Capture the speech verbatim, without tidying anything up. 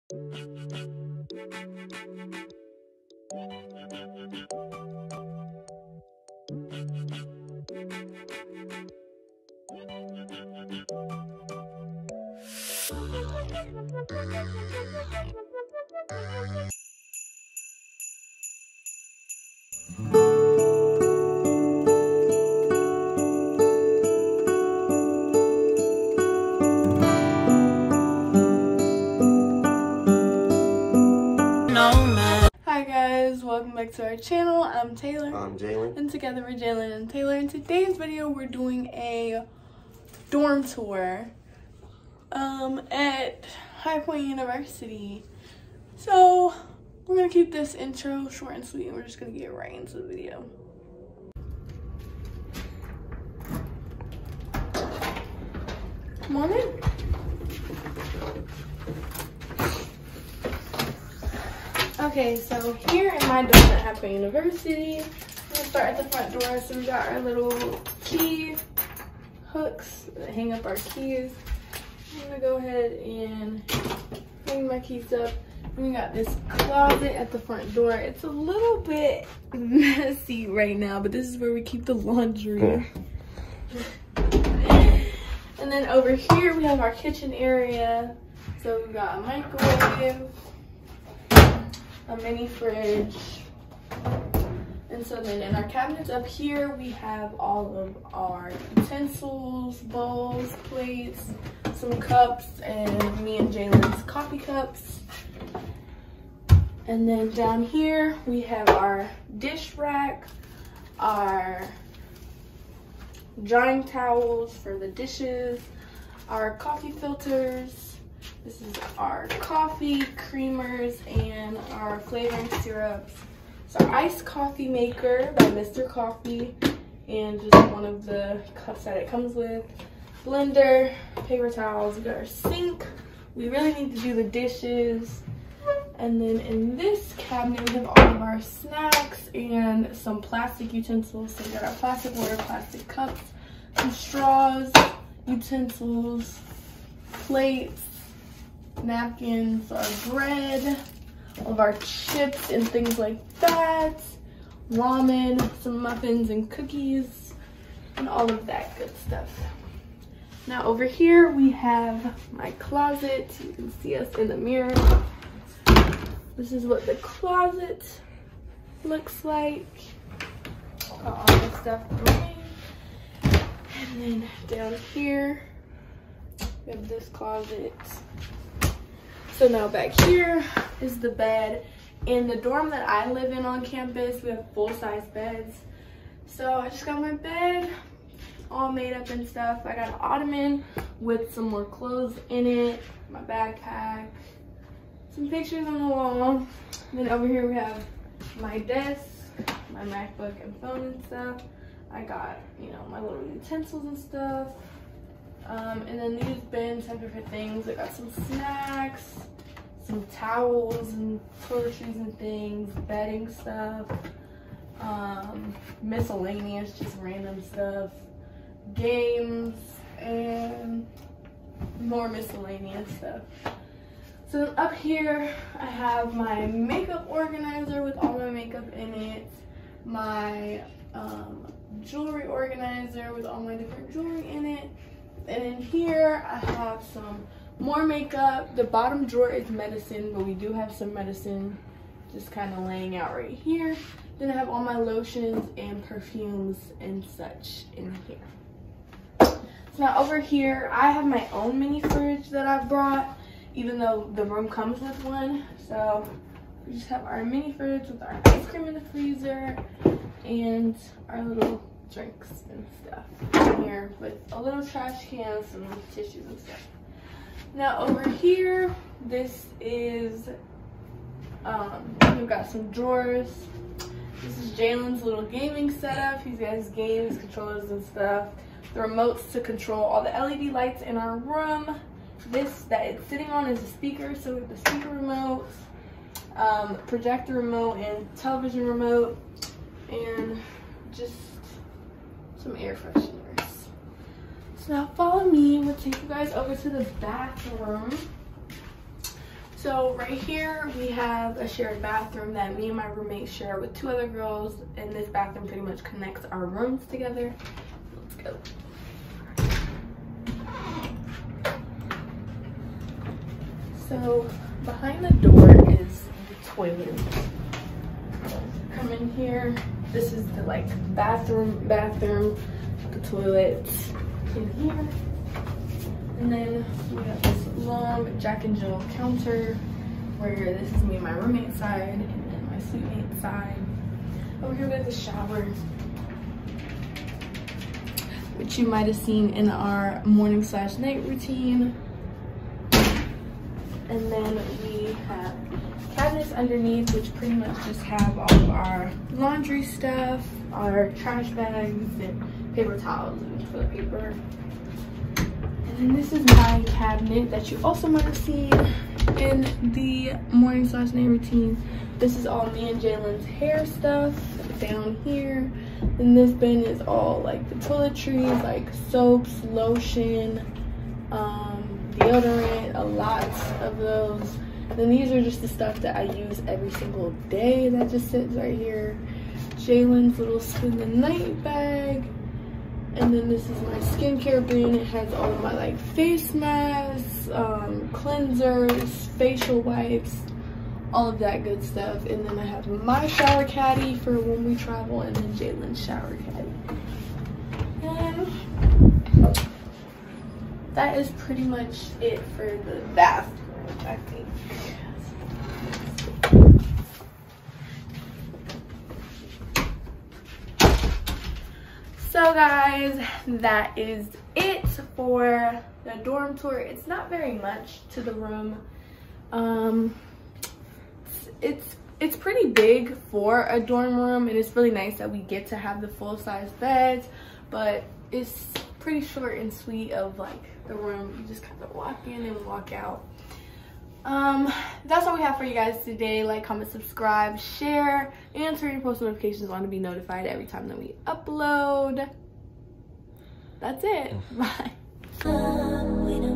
Hi guys, welcome back to our channel. I'm Taylor. I'm Jalen. And together we're Jalen and Taylor. In today's video, we're doing a dorm tour um, at High Point University. So we're gonna keep this intro short and sweet, and we're just gonna get right into the video. Come on in. Okay, so here in my dorm at High Point University, we're gonna start at the front door. So we got our little key hooks that hang up our keys. I'm gonna go ahead and hang my keys up. And we got this closet at the front door. It's a little bit messy right now, but this is where we keep the laundry. And then over here we have our kitchen area. So we got a microwave, a mini fridge, and so then in our cabinets up here we have all of our utensils, bowls, plates, some cups, and me and Jalen's coffee cups. And then down here we have our dish rack, our drying towels for the dishes, our coffee filters. This is our coffee creamers and our flavoring syrups. It's our iced coffee maker by Mister Coffee, and just one of the cups that it comes with. Blender, paper towels, we got our sink. We really need to do the dishes. And then in this cabinet, we have all of our snacks and some plastic utensils. So we got our plastic water, plastic cups, some straws, utensils, plates, napkins, our bread, all of our chips and things like that, ramen, some muffins and cookies, and all of that good stuff. Now over here we have my closet. You can see us in the mirror. This is what the closet looks like. Got all the stuff away. And then down here we have this closet. So now back here is the bed. In the dorm that I live in on campus, we have full-size beds. So I just got my bed all made up and stuff. I got an ottoman with some more clothes in it, my backpack, some pictures on the wall. And then over here we have my desk, my MacBook and phone and stuff. I got, you know, my little utensils and stuff. Um, and then these bins have different things. I got some snacks, some towels and toiletries and things, bedding stuff, um, miscellaneous, just random stuff, games, and more miscellaneous stuff. So up here, I have my makeup organizer with all my makeup in it, my um, jewelry organizer with all my different jewelry in it. And in here, I have some more makeup. The bottom drawer is medicine, but we do have some medicine just kind of laying out right here. Then I have all my lotions and perfumes and such in here. So now over here, I have my own mini fridge that I brought, even though the room comes with one. So we just have our mini fridge with our ice cream in the freezer and our little drinks and stuff in here with a little trash can, some tissues and stuff. Now over here, this is, um, we've got some drawers. This is Jalen's little gaming setup. He's got his games, controllers and stuff. The remotes to control all the L E D lights in our room. This that it's sitting on is a speaker, so we have the speaker remote, um, projector remote, and television remote, and just some air fresheners. So now follow me. We'll take you guys over to the bathroom. So right here we have a shared bathroom that me and my roommate share with two other girls, and this bathroom pretty much connects our rooms together. Let's go. So behind the door is the toilet. Come in here. This is the like bathroom, bathroom, the toilet in here. And then we have this long Jack and Jill counter where this is me and my roommate side, and then my suite side. Over here we have the shower, which you might have seen in our morning slash night routine. And then we have cabinets underneath, which pretty much just have all of our laundry stuff, our trash bags, and paper towels and toilet paper. And this is my cabinet that you also might have seen in the morning slash night routine. This is all me and Jalen's hair stuff down here. And this bin is all like the toiletries, like soaps, lotion, um, deodorant, a lot of those. And then these are just the stuff that I use every single day that just sits right here. Jalen's little spend the night bag. And then this is my skincare bin. It has all of my like face masks, um, cleansers, facial wipes, all of that good stuff. And then I have my shower caddy for when we travel, and then Jalen's shower caddy. And that is pretty much it for the bathroom, I think. So guys, that is it for the dorm tour. It's not very much to the room. Um, it's it's pretty big for a dorm room, and it's really nice that we get to have the full-size beds, but it's pretty short and sweet of like the room. You just kind of walk in and walk out. Um, that's all we have for you guys today. Like, comment, subscribe, share, and turn your post notifications on to be notified every time that we upload. That's it. Bye.